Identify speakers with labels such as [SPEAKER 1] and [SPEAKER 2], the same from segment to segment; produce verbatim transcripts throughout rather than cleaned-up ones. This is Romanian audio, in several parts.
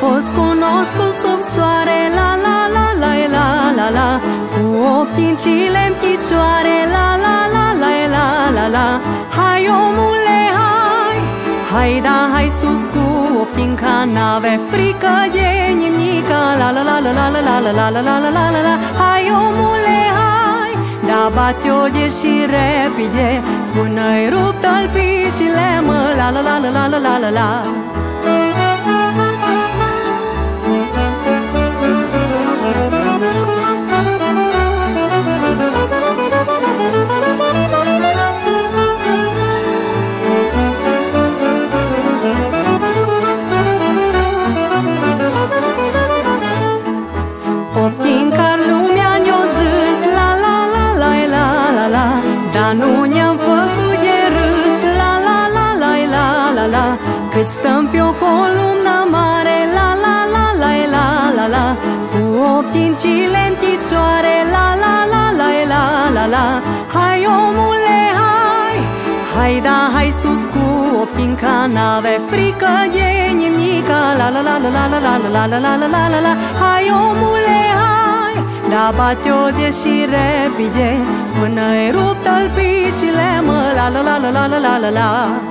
[SPEAKER 1] fost cunoscut sub soare, la la la la la la la, cu optincile în picioare, la la la la la la la. Hai omule, hai, hai da, hai sus cu optinca, n-ave frică de nimica, la la la la la la la la la la la la la la. Hai omule, hai, da bate-o de și repede, până-i rup tălpicile, mă, la la la la la la la la la. Optincar lumea ne-o zis, la la la la la la la, dar nu ne-am făcut de râs, la la la la la la la. Cât stăm pe o columnă mare, la la la la la la la, cu optincile în picioare, la la la la la la la. Hai omule, hai, hai da, hai sus cu optinca, n-ave frică de nimica, la la la la la la la la la la la la la. Hai omule, hai, da bate-o de și repede, până-i rup tălpicile, mă, la la la la la la la la la.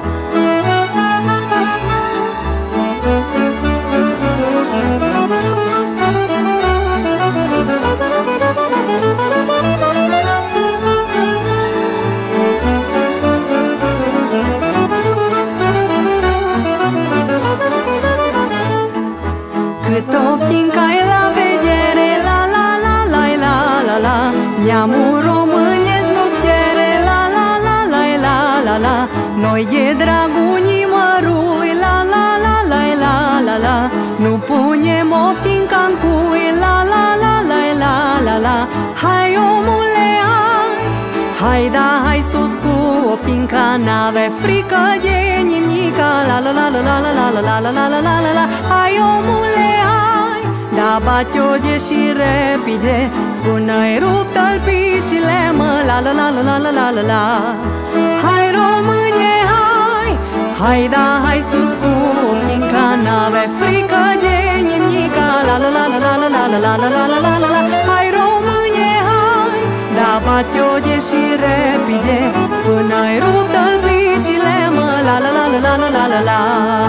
[SPEAKER 1] Cât optinca-i la vedere, la la la la la la la, neamul românesc nu piere, la la la la la la la. Noi de dragul nimărui, la la la la la la la, nu punem optinca-n cui, la la la la la la la. Hai omule, hai, hai da, hai sus cu optinca, n-ave frică de nimica, la la la la la la la la la la la la la la. Hai omule, hai, da bate-o de și repede, până-i rup tălpicile, mă, la la la la la la la la. Hai române, hai, hai da, hai sus cu optinca, n-ave frică de nimica, la la la la la la la la la la la la la la. Hai române, hai, da bate-o de și repede, până-i rup tălpicile, mă, la la la la la la la la la.